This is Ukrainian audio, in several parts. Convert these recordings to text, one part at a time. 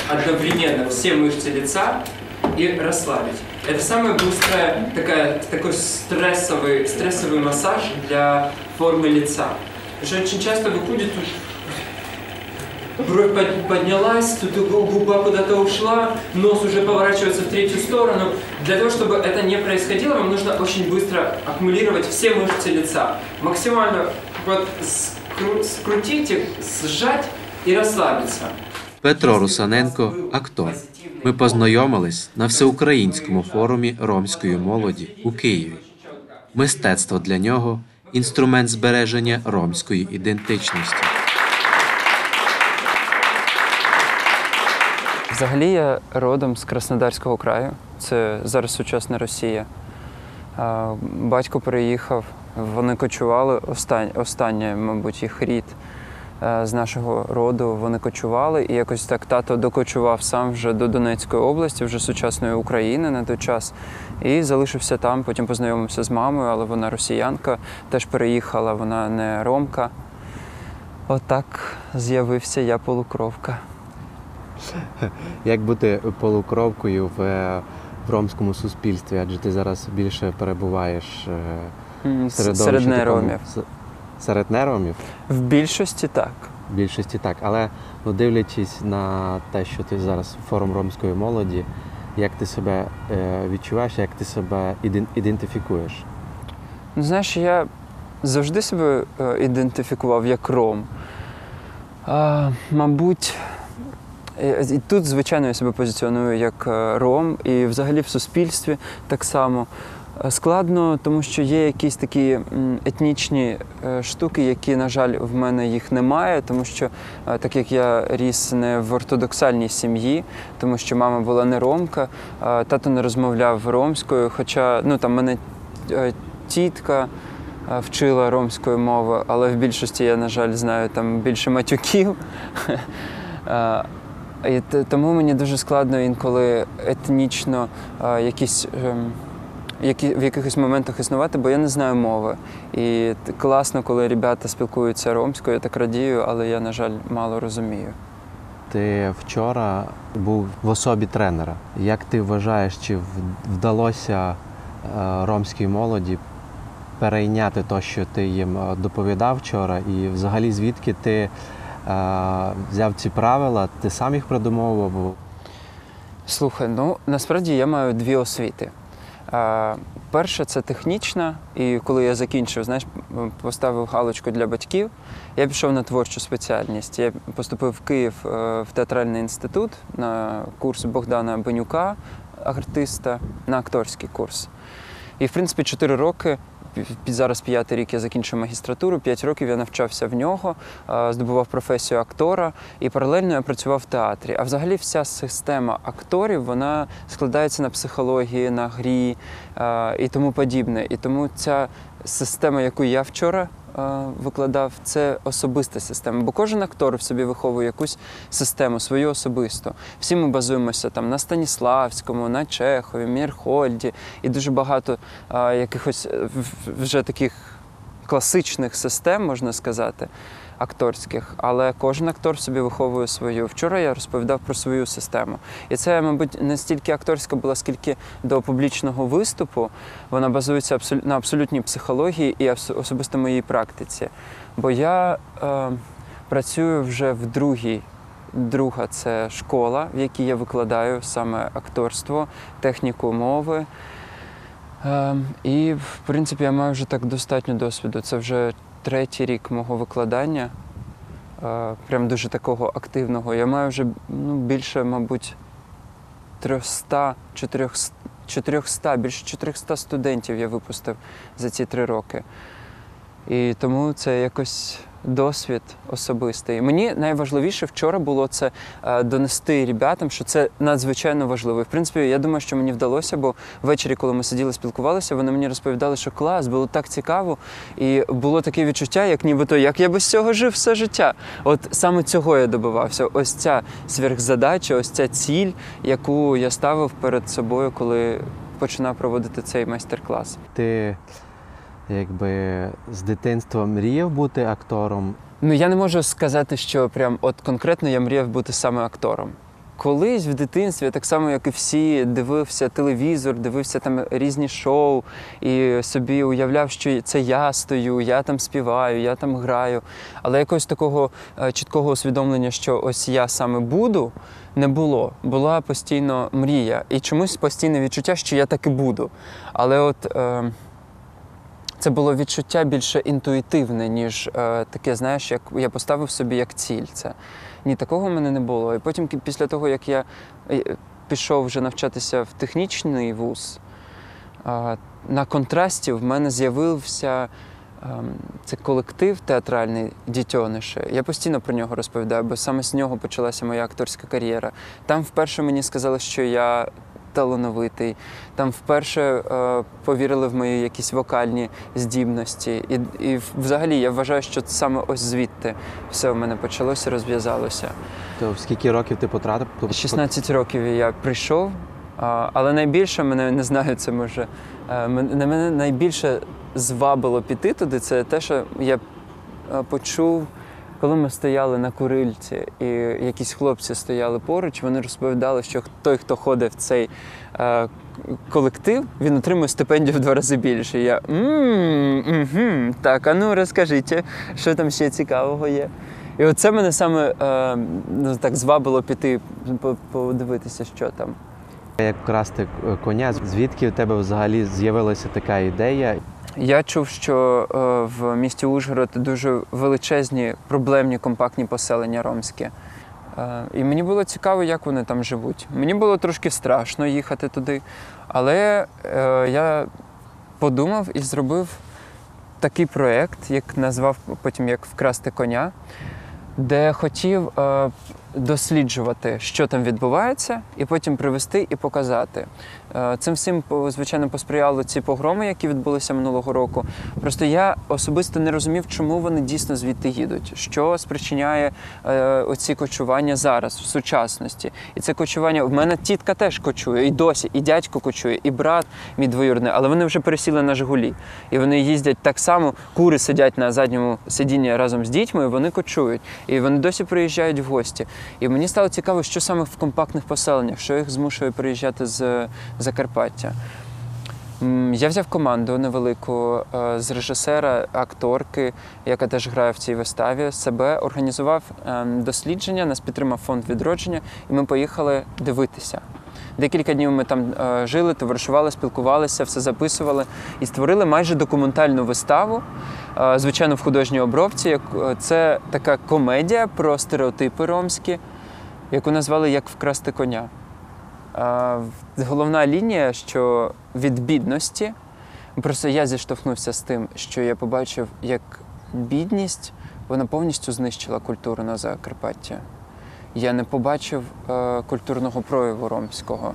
одновременно все мышцы лица и расслабить. Это самый быстрый такой стрессовый массаж для формы лица. Потому что очень часто выходит, тут бровь поднялась, тут губа куда-то ушла, нос уже поворачивается в третью сторону. Для того, чтобы это не происходило, вам нужно очень быстро аккумулировать все мышцы лица. Максимально вот скрутить их, сжать и расслабиться. Петро Русаненко – актор. Ми познайомились на всеукраїнському форумі ромської молоді у Києві. Мистецтво для нього – інструмент збереження ромської ідентичності. Взагалі я родом з Краснодарського краю, це зараз сучасна Росія. Батько переїхав, вони кочували, останнє, мабуть, їх рід з нашого роду, вони кочували. І якось так тато докочував сам вже до Донецької області, вже сучасної України на той час. І залишився там, потім познайомився з мамою, але вона росіянка, теж переїхала, вона не ромка. Отак з'явився я полукровка. Як бути полукровкою в ромському суспільстві? Адже ти зараз більше перебуваєш серед неромів. Серед неромів? В більшості так. В більшості так. Але дивлячись на те, що ти зараз форум ромської молоді, як ти себе відчуваєш, як ти себе ідентифікуєш? Ну, знаєш, я завжди себе ідентифікував як ром. Мабуть, і тут, звичайно, я себе позиціоную як ром, і взагалі в суспільстві так само. Складно, тому що є якісь такі етнічні штуки, які, на жаль, в мене їх немає, тому що, так як я ріс не в ортодоксальній сім'ї, тому що мама була не ромка, тато не розмовляв ромською, хоча, ну, там мене тітка вчила ромською мовою, але в більшості я, на жаль, знаю там більше матюків. І тому мені дуже складно інколи етнічно в якихось моментах існувати, бо я не знаю мови. І класно, коли ребята спілкуються ромською, я так радію, але я, на жаль, мало розумію. Ти вчора був в особі тренера. Як ти вважаєш, чи вдалося ромській молоді перейняти те, що ти їм доповідав вчора? І взагалі звідки ти взяв ці правила? Ти сам їх придумовував? Слухай, ну, насправді я маю дві освіти. Перша – це технічна, і коли я закінчив, знаєш, поставив галочку для батьків, я пішов на творчу спеціальність. Я поступив в Київ в театральний інститут на курс Богдана Бенюка, артиста, на акторський курс. І, в принципі, 4 роки, зараз 5-й рік я закінчив магістратуру, 5 років я навчався в нього, здобував професію актора і паралельно я працював в театрі. А взагалі вся система акторів, вона складається на психології, на грі і тому подібне. І тому ця система, яку я вчора викладав, це особиста система. Бо кожен актор в собі виховує якусь систему, свою особисту. Всі ми базуємося там на Станіславському, на Чехові, Мірхольді і дуже багато якихось вже таких класичних систем, можна сказати, акторських, але кожен актор в собі виховує свою. Вчора я розповідав про свою систему. І це, мабуть, не стільки акторська була, скільки до публічного виступу. Вона базується на абсолютній психології і особисто моїй практиці. Бо я працюю вже в друга – це школа, в якій я викладаю саме акторство, техніку мови. І, в принципі, я маю вже так достатньо досвіду. Це вже 3-й рік мого викладання, прям дуже такого активного. Я маю вже більше, мабуть, 400, більше 400 студентів я випустив за ці 3 роки. І тому це якось досвід особистий. Мені найважливіше вчора було це донести ребятам, що це надзвичайно важливо. І, в принципі, я думаю, що мені вдалося, бо ввечері, коли ми сиділи, спілкувалися, вони мені розповідали, що клас, було так цікаво. І було таке відчуття, як нібито, як я без цього жив все життя. От саме цього я добивався. Ось ця сверхзадача, ось ця ціль, яку я ставив перед собою, коли починав проводити цей майстер-клас. Ти якби з дитинства мріяв бути актором? Ну, я не можу сказати, що прям от конкретно я мріяв бути саме актором. колись в дитинстві, я так само, як і всі, дивився телевізор, дивився там різні шоу і собі уявляв, що це я стою, я там співаю, я там граю. Але якогось такого чіткого усвідомлення, що ось я саме буду, не було. Була постійно мрія. І чомусь постійне відчуття, що я так і буду. Але от це було відчуття більше інтуїтивне, ніж таке, знаєш, як я поставив собі як ціль це. Ні, такого в мене не було. І потім, після того, як я пішов вже навчатися в технічний вуз, на контрасті в мене з'явився це колектив театральний «Дітьониші». Я постійно про нього розповідаю, бо саме з нього почалася моя акторська кар'єра. Там вперше мені сказали, що я талановитий. Там вперше повірили в мої якісь вокальні здібності. І взагалі я вважаю, що саме ось звідти все в мене почалося, розв'язалося. То в скільки років ти потрапив? 16 років я прийшов, але найбільше мене, не знаю, це може, мене найбільше звабило піти туди, це те, що я почув, коли ми стояли на Курильці, і якісь хлопці стояли поруч, вони розповідали, що той, хто ходить в цей колектив, він отримує стипендію в 2 рази більше. І я, так, а ну розкажіть, що там ще цікавого є. І оце мене саме так звабило піти, подивитися, що там. Як красти коня, звідки в тебе взагалі з'явилася така ідея? Я чув, що в місті Ужгород дуже величезні, проблемні, компактні поселення ромські. І мені було цікаво, як вони там живуть. Мені було трошки страшно їхати туди, але я подумав і зробив такий проєкт, як назвав потім як «Вкрасти коня», де хотів досліджувати, що там відбувається, і потім привезти і показати. Цим всім, звичайно, посприяли ці погроми, які відбулися минулого року. Просто я особисто не розумів, чому вони дійсно звідти їдуть, що спричиняє оці кочування зараз, в сучасності. І це кочування, в мене тітка теж кочує, і досі, і дядько кочує, і брат мій двоюрідний, але вони вже пересіли на «Жигулі». І вони їздять так само, кури сидять на задньому сидінні разом з дітьми, і вони кочують. І вони досі приїжджають в гості. І мені стало цікаво, що саме в компактних поселеннях, що їх змушує приїжджати з Закарпаття. Я взяв команду невелику з режисера, акторки, яка теж грає в цій виставі, себе, організував дослідження, нас підтримав фонд «Відродження», і ми поїхали дивитися. Декілька днів ми там жили, товаришували, спілкувалися, все записували і створили майже документальну виставу, звичайно, в художній обробці. Це така комедія про стереотипи ромські, яку назвали «Як вкрасти коня». Головна лінія, що від бідності, просто я зіштовхнувся з тим, що я побачив, як бідність, вона повністю знищила культуру на Закарпатті. Я не побачив культурного прояву ромського.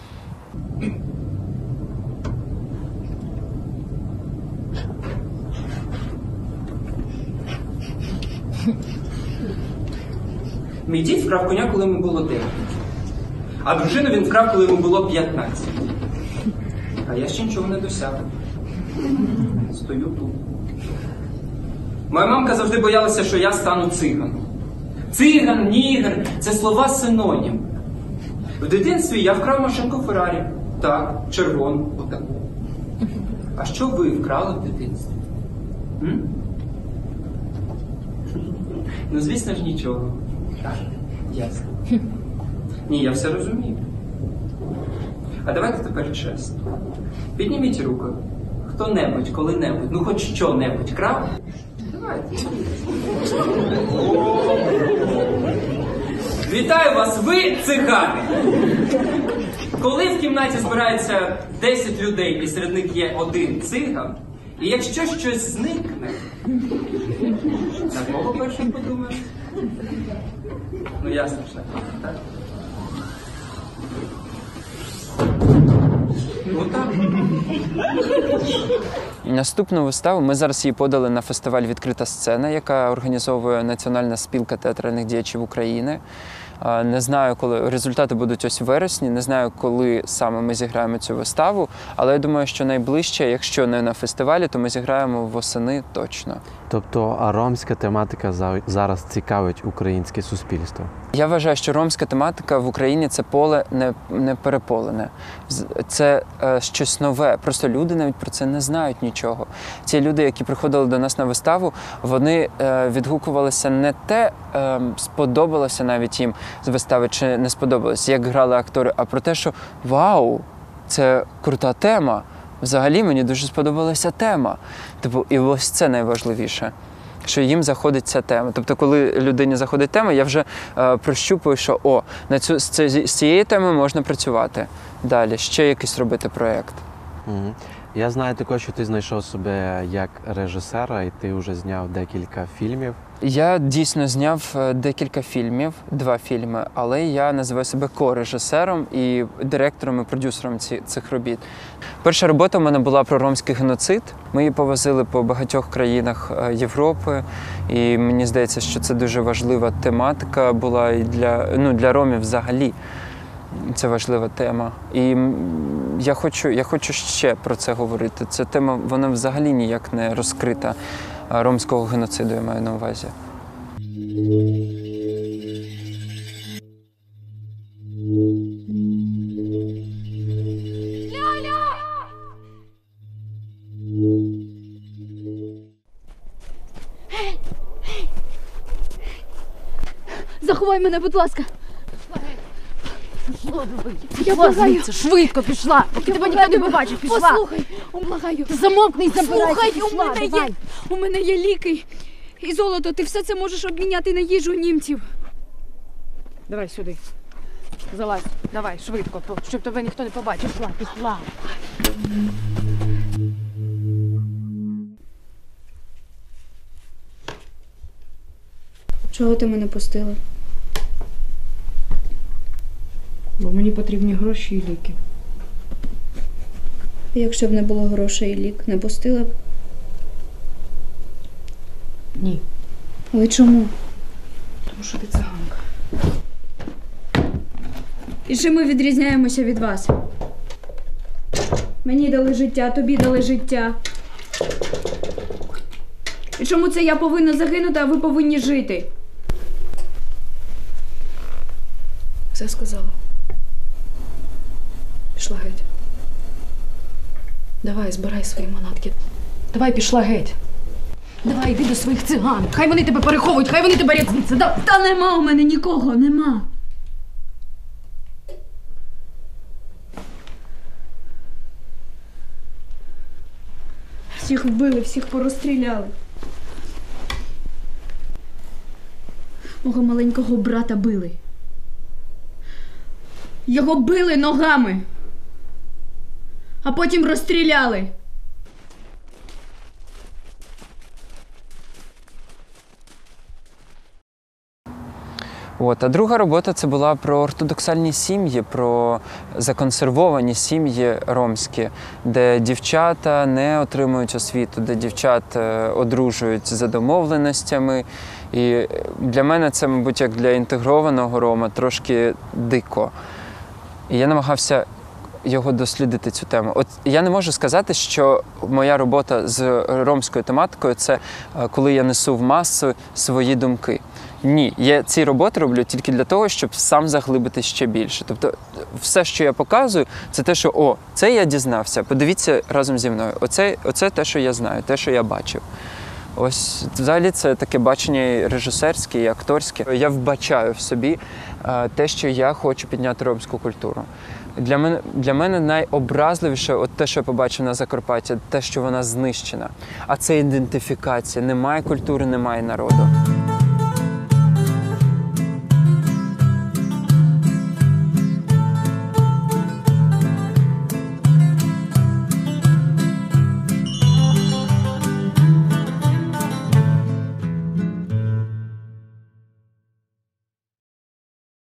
Мій дід вкрав коня, коли йому було 9. А дружину він вкрав, коли йому було 15. А я ще нічого не досяг. Стою тут. Моя мамка завжди боялася, що я стану циганом. Циган, нігер – це слова синонім. В дитинстві я вкрав машинку Феррарі. Так, червону, отаку. А що ви вкрали в дитинстві? Ну, звісно ж, нічого. Так, ясно. Ні, я все розумію. А давайте тепер чесно. Підніміть руку. Хто-небудь, коли-небудь, ну хоч що-небудь крав? Давайте. Вітаю вас, ви цигани! Коли в кімнаті збирається 10 людей, і серед них є один циган, і якщо щось зникне, на кого першим подумаєш? Ну ясно ж, так? Ну так. Наступну виставу ми зараз її подали на фестиваль «Відкрита сцена», яка організовує Національна спілка театральних діячів України. Не знаю, коли результати будуть ось в вересні, не знаю, коли саме ми зіграємо цю виставу, але я думаю, що найближче, якщо не на фестивалі, то ми зіграємо восени точно. Тобто ромська тематика зараз цікавить українське суспільство? Я вважаю, що ромська тематика в Україні – це поле не переполене. Це щось нове. Просто люди навіть про це не знають нічого. Ці люди, які приходили до нас на виставу, вони відгукувалися не те, сподобалося навіть їм з вистави чи не сподобалося, як грали актори, а про те, що вау, це крута тема. Взагалі мені дуже сподобалася тема. Тобто, і ось це найважливіше, що їм заходить ця тема. Тобто, коли людині заходить тема, я вже прощупую, що з цією темою можна працювати далі, ще якийсь робити проєкт. Угу. Я знаю також, що ти знайшов себе як режисера, і ти вже зняв декілька фільмів. Я дійсно зняв декілька фільмів, 2 фільми, але я називаю себе ко-режисером і директором і продюсером цих робіт. Перша робота в мене була про ромський геноцид. Ми її повозили по багатьох країнах Європи, і мені здається, що це дуже важлива тематика була і для ромів взагалі. Це важлива тема. І я хочу ще про це говорити. Ця тема, вона взагалі ніяк не розкрита. Ромського геноциду я маю на увазі. Заховай мене, будь ласка. Я благаю. Швидко пішла, поки тебе ніхто не побачив. Пішла. Послухай, благаю. Ти замовкни і Слухай, забирайся. у мене є ліки і золото. Ти все це можеш обміняти на їжу німців. Давай сюди. Залазь. Давай, швидко, щоб тебе ніхто не побачив. Пішла. Чого ти мене пустила? Бо мені потрібні гроші і ліки. Якщо б не було грошей і лік, не пустила б? Ні. Але чому? Тому що ти циганка. І чим ми відрізняємося від вас? Мені дали життя, тобі дали життя. І чому це я повинна загинути, а ви повинні жити? Все сказала. Пішла геть. Давай, збирай свої манатки. Давай, пішла геть. Давай, йди до своїх циган. Хай вони тебе переховують, хай вони тебе рятуються. Та нема у мене нікого, нема. Всіх вбили, всіх порозстріляли. Мого маленького брата били. Його били ногами, а потім розстріляли. А друга робота – це була про ортодоксальні сім'ї, про законсервовані сім'ї ромські, де дівчата не отримують освіту, де дівчат одружують за домовленостями. І для мене це, мабуть, як для інтегрованого рома, трошки дико. І я намагався його дослідити, цю тему. От я не можу сказати, що моя робота з ромською тематикою – це коли я несу в масу свої думки. Ні, я ці роботи роблю тільки для того, щоб сам заглибити ще більше. Тобто все, що я показую, це те, що це я дізнався, подивіться разом зі мною. Оце те, що я знаю, те, що я бачив. Ось взагалі це таке бачення і режисерське, і акторське. Я вбачаю в собі те, що я хочу підняти ромську культуру. Для мене найобразливіше те, що я побачив на Закарпатті, те, що вона знищена. А це ідентифікація. Немає культури, немає народу.